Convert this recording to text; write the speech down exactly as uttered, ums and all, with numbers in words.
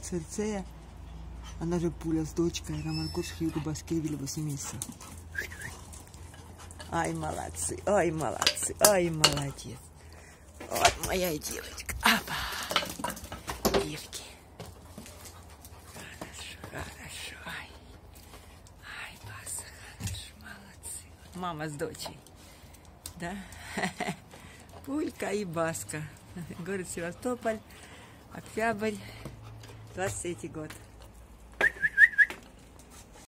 Церцея, она же Пуля с дочкой, Роман Курших, Юрий Баскевич, восемь месяцев. Ай, молодцы, ай, молодцы, ай, молодец. Вот моя девочка. Апа. Девки. Хорошо, хорошо. Ай, ай, Баса, хорошо, молодцы. Мама с дочей. Да? Пулька и Баска. Город Севастополь. Октябрь. двадцать третий год.